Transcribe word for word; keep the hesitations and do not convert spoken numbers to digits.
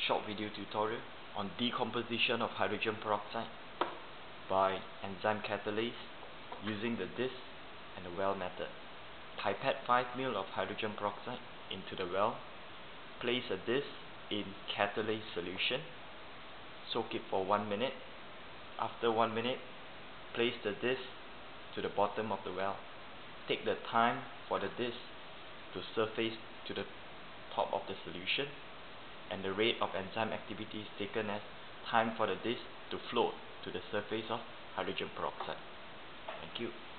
short video tutorial on decomposition of hydrogen peroxide by enzyme catalase using the disc and the well method. Pipette five milliliters of hydrogen peroxide into the well. Place a disc in catalase solution. Soak it for one minute. After one minute, place the disc to the bottom of the well. Take the time for the disc to surface to the top of the solution, and the rate of enzyme activity is taken as time for the disc to float to the surface of hydrogen peroxide. Thank you.